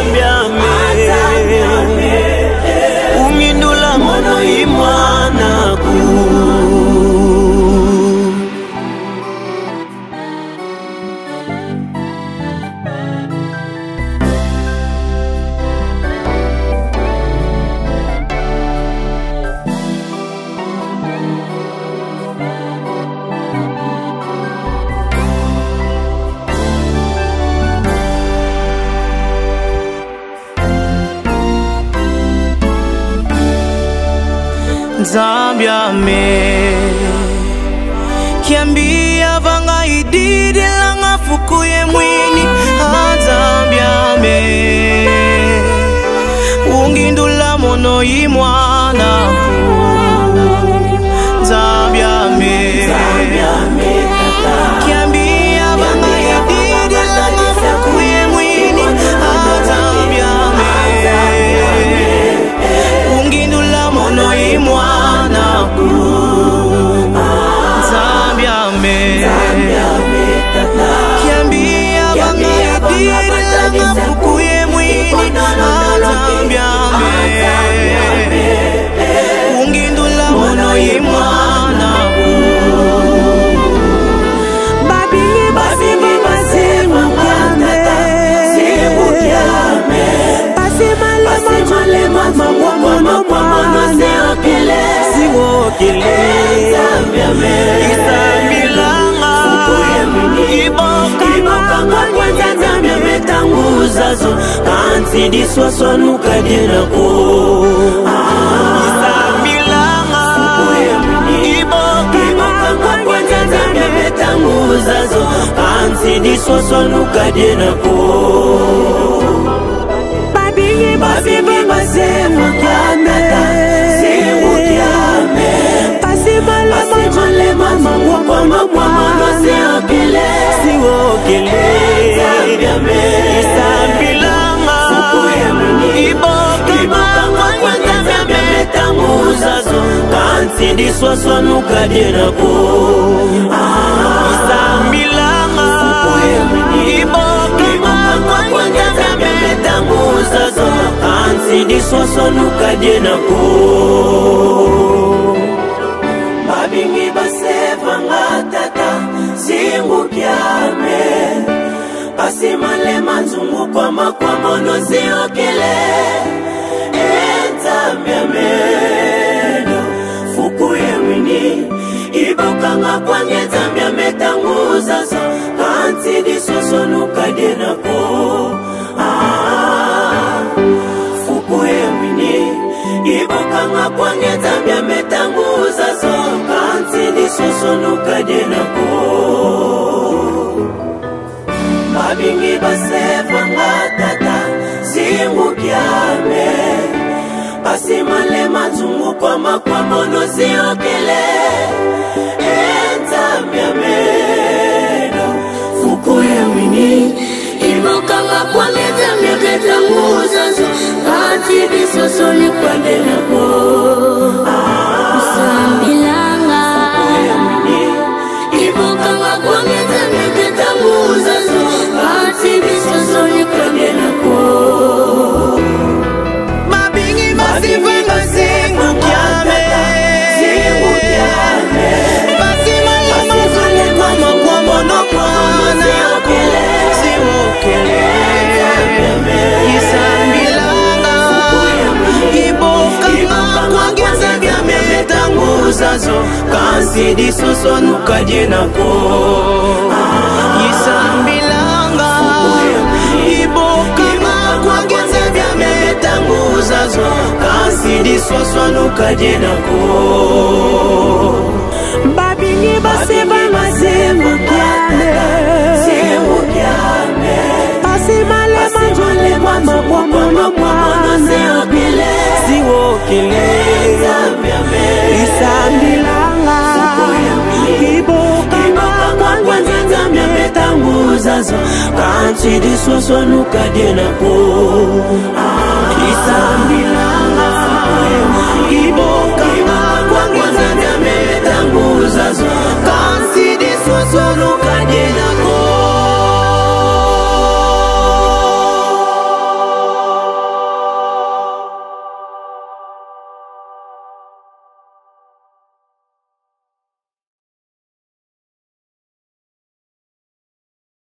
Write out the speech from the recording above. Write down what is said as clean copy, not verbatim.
Nzambiame ungindula mono imwanaku Nzambiame kiambia vanga ididi langa fukuye mwini Nzambiame ungindula mono imwanaku Nzambiame kiambia vanga ididi langa fukuye mwini Nzambiame ungindula mono imwanaku Nzambiame kiambia vanga ididi langa fukuye mwini Nzambiame ungindula mono imwanaku Kansi di swaswanu kajenako Isambilanga Ibokanga kwa Nzambiame metanguzazo Kansi di swaswanu kajenako Babingi basemu kiame Semu kiame Pasimale mama Mama seokele Siwokele Isambilanga Ibokanga kwa Nzambiame metanguzazo Kansi di swaswanu kajenako Isambilanga Ibokanga kwa Nzambiame metanguzazo Kansi di swaswanu kajenako Babingi basevanga tata Singu kiame Pasimale manzungu kwa mono ziokele Nzambiame fukuye mwini Ibokanga kwa Nzambiame tanguzazo Kansi di swaswanu kajenako fukuye mwini Ibokanga kwa Nzambiame tanguzazo Kansi di swaswanu kajenako Babingi basevanga tata Singu kiame Pasimale manzungu kwa mono ziokele Nzambiame fukuye mwini Ibokanga kwa Nzambiame tanguzazo Kansi di swaswanu kajenako Nzambilanga Ibokanga kwa Nzambiame tanguzazo Kansi di swaswanu kajenako Babingi basivanga singu kiame Pasimale manzungu kwa mono Siwokele Isambilanga Ibokanga kwa Nzambiame metanguzazo Kansi di swaswanu kajenako Isambilanga Ibokanga kwa Nzambiame metanguzazo Kansi di swaswanu kajenako Babingi basevanga singu kiame Pasimale manzungu kwa mono Siwokele Isambilanga Ibokanga kwa Nzambiame tanguzazo Kansi di swaswanu kajenako Isambilanga Ibokanga kwa Nzambiame tanguzazo Kansi di swaswanu kajenako